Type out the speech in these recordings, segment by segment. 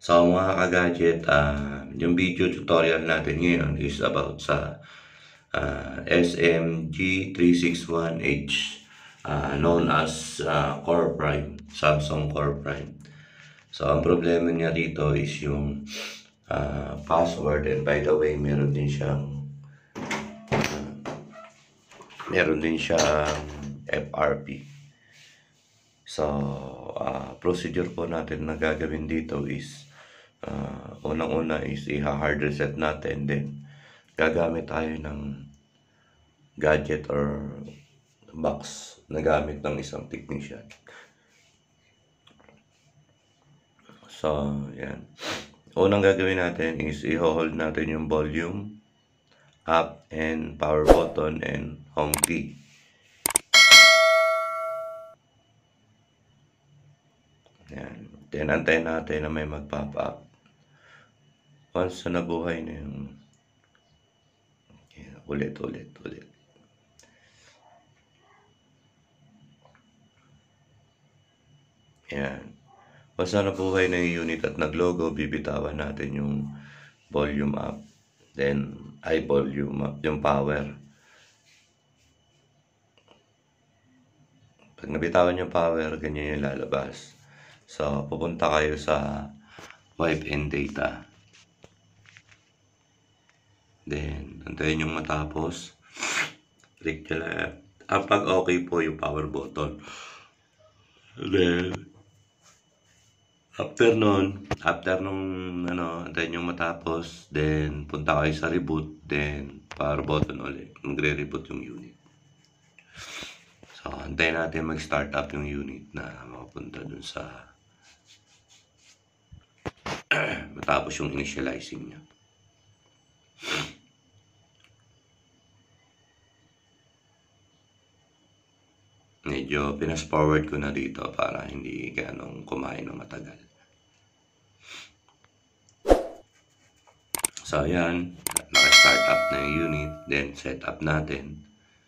So mga ka-gadget, yung video tutorial natin ngayon is about sa SMG361H, known as Core Prime, Samsung Core Prime. So ang problema niya dito is yung password, and by the way meron din siyang FRP. So procedure po natin na gagawin dito is unang-una is i-hard reset natin, then gagamit tayo ng gadget or box na gamit ng isang technician. So yan, unang gagawin natin is i-hold natin yung volume up and power button and home key. Yan, then antayin natin na may mag-pop up. Once na nabuhay na yung ulit. Yan. Once na nabuhay na yung unit at naglogo, bibitawan natin yung volume up. Then, volume up, yung power. Pag nabitawan yung power, ganyan yung lalabas. So, pupunta kayo sa wipe and data. Then, antayin yung matapos. Click nyo lang. Pag okay po yung power button. Then, after nung antayin yung matapos, then punta kayo sa reboot, then power button ulit. Magre-reboot yung unit. So, antayin natin mag-start up yung unit na makapunta dun sa matapos yung initializing niya. Medyo pinas-forward ko na dito para hindi ganong kumain ng matagal. So, ayan. Naka-start up na yung unit. Then, set up natin.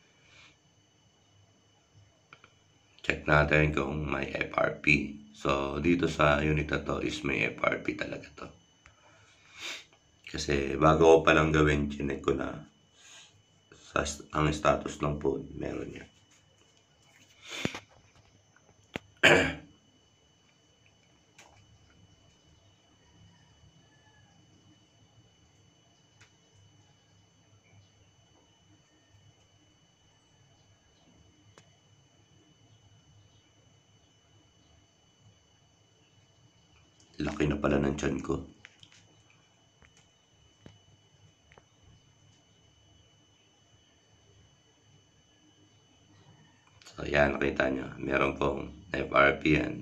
Check natin kung may FRP. So, dito sa unit na to is may FRP talaga to. Kasi bago ko palang gawin, chinek ko na ang status ng phone. Meron niya. Laki na pala ng tiyan ko. So, yan, nakita nyo. Meron pong FRP yan.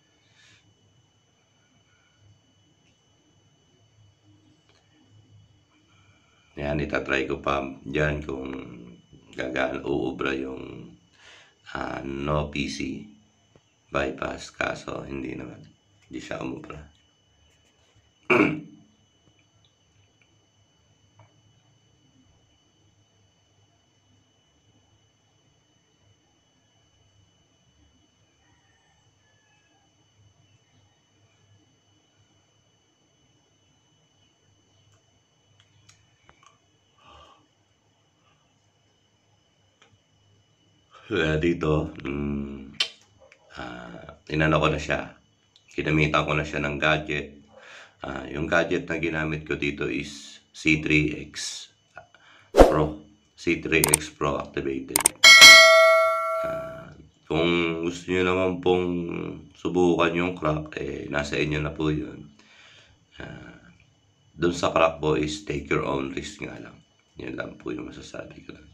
Yan, itatry ko pa dyan kung uubra yung no PC bypass. Kaso, hindi naman. Hindi siya umubra. Dito, inano ko na siya. Ginamitan ko na siya ng gadget. Yung gadget na ginamit ko dito is C3X Pro. C3X Pro activated. Kung gusto nyo naman pong subukan yung crack, nasa inyo na po yun. Doon sa crack po is take your own risk nga lang. Yun lang po yung masasabi ko lang.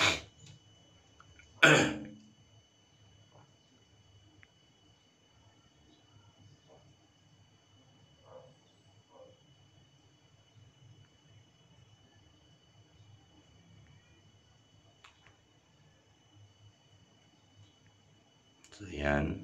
So, yan.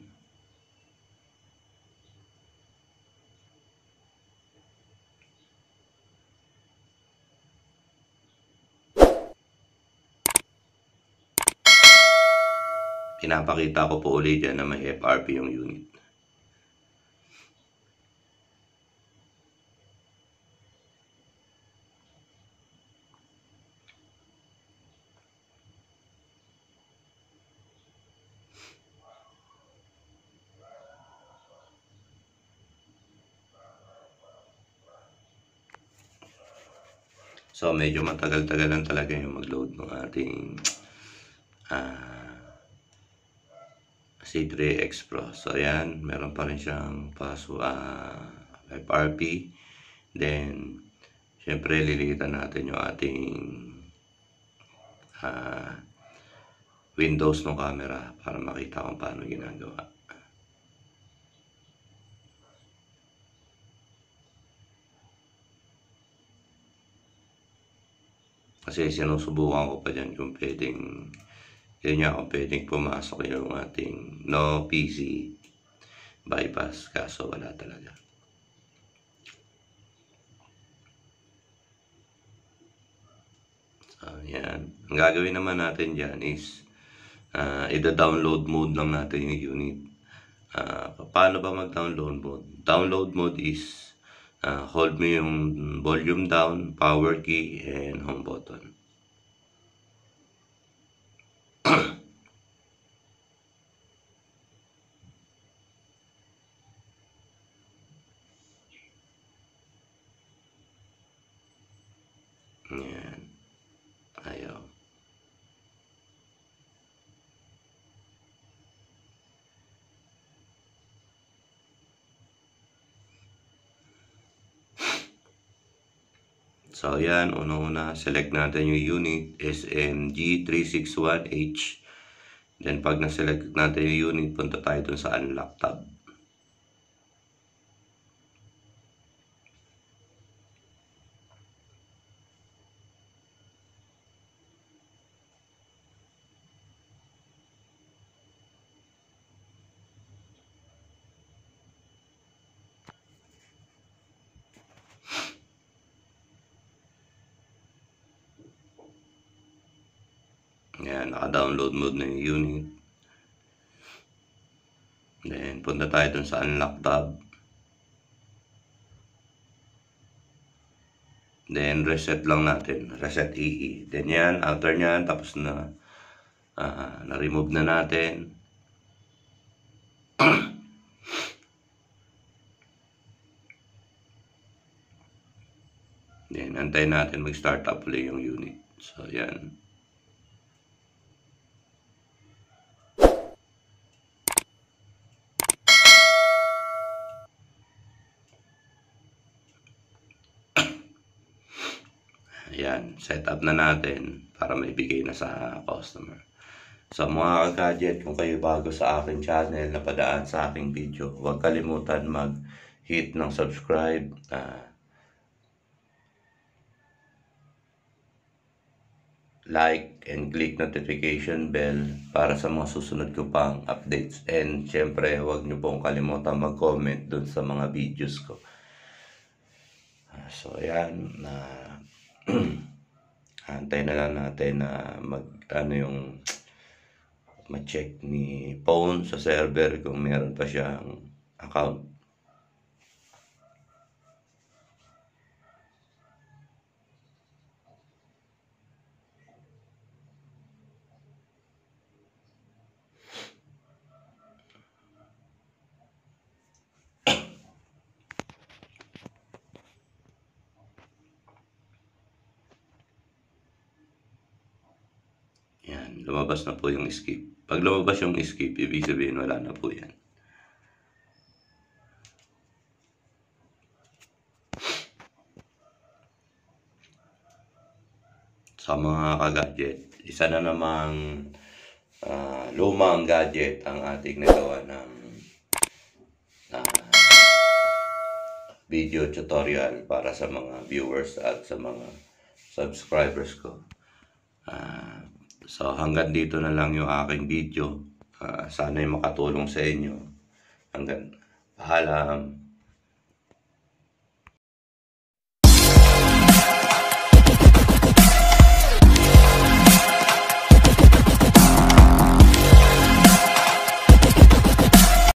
Pinapakita ko po ulit dyan na may FRP yung unit. So medyo matagal-tagal lang talaga yung mag-load ng ating C3 X Pro. So ayan, meron pa rin siyang FRP. Then syempre lilitan natin yung ating Windows ng camera para makita kung paano ginagawa. Kasi sinusubukan ko pa dyan kung pwedeng, yun nga, kung pwedeng pumasok yung ating no PC bypass, kaso wala talaga. So yan, ang gagawin naman natin dyan is ida-download mode lang natin yung unit. Paano ba mag-download mode? Download mode is hold mo yung volume down, power key, and home button. Yan. Ayaw. So yan, una-una select natin yung unit SMG361H. Then pag na-select natin yung unit, punta tayo dun sa unlock tab. Yan, naka-download mode na yung unit. Then punta tayo dun sa unlock tab. Then reset lang natin, reset EE. Then yan, after nyan, tapos na na-remove na natin. Then antayin natin mag-start up ulit yung unit. So yan. Ayan, set up na natin para maibigay na sa customer. So mga ka-gadget, kung kayo bago sa aking channel na padaan sa aking video, huwag kalimutan mag-hit ng subscribe, like, and click notification bell para sa mga susunod ko pang updates. And syempre, huwag nyo pong kalimutan mag-comment dun sa mga videos ko. So ayan, antay na lang natin na ma-check ni phone sa server kung meron pa siyang account. Yan, lumabas na po yung skip. Pag lumabas yung skip, ibig sabihin wala na po yan. Sa mga ka-gadget, isa na namang lumang gadget ang ating nagawa ng video tutorial para sa mga viewers at sa mga subscribers ko. So hanggang dito na lang yung aking video. Sana'y makatulong sa inyo. Hanggang paalam.